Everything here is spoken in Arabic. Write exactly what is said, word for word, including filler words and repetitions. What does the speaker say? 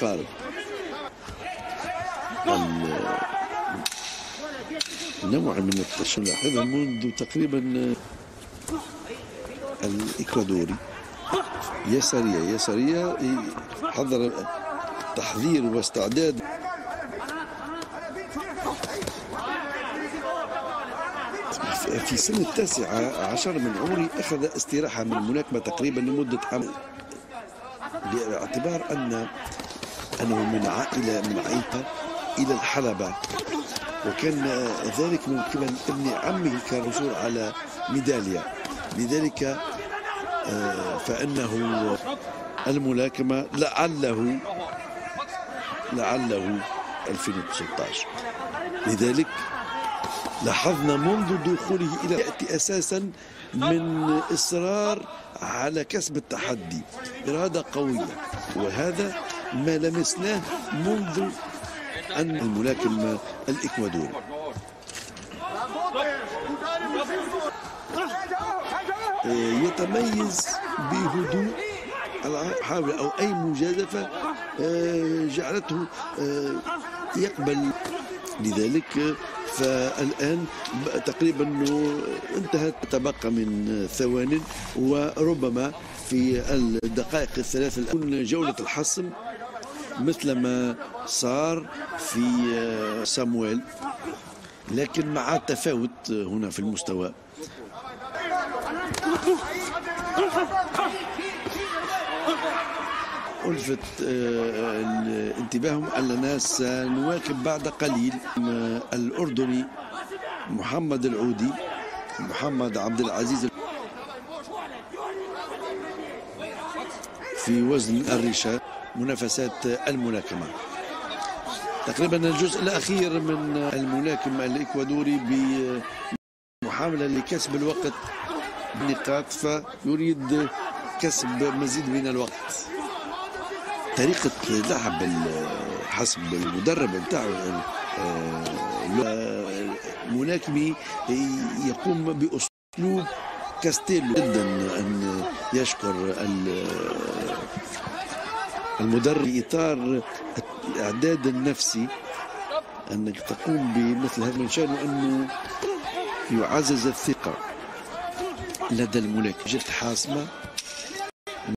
متقارب. النوع من التشنج لاحظها منذ تقريبا الإكوادوري يسارية يسارية حضر تحضير واستعداد. في سن التاسعة عشر من عمري أخذ استراحة من الملاكمة تقريبا لمدة عام، باعتبار أن أنه من عائلة من عائلة إلى الحلبة، وكان ذلك من قبل ابن عمه كالحصول على ميدالية. لذلك فإنه الملاكمة لعله لعله ألفين وستة عشر. لذلك لاحظنا منذ دخوله إلى يأتي أساسا من إصرار على كسب التحدي، إرادة قوية، وهذا ما لمسناه منذ أن الملاكم الإكوادوري. يتميز بهدوء الحاول أو أي مجازفة جعلته يقبل. لذلك فالآن تقريبا انتهت، تبقى من ثوان، وربما في الدقائق الثلاث الأولى جولة الحسم مثل ما صار في سامويل، لكن مع تفاوت هنا في المستوى. ألفت انتباههم أننا سنواكب بعد قليل الأردني محمد العودي محمد عبد العزيز في وزن الرشاة منافسات الملاكمة. تقريبا الجزء الأخير من الملاكم الإكوادوري بمحاولة لكسب الوقت بنقاط، فيريد كسب مزيد من الوقت. طريقة لعب حسب المدرب بتاعه الملاكمي يقوم بأسلوب كاستيلو. جدا أن يشكر المدرب في إطار الإعداد النفسي، أنك تقوم بمثل هذا من شأنه أنه يعزز الثقة لدى الملاكم. جد حاسمة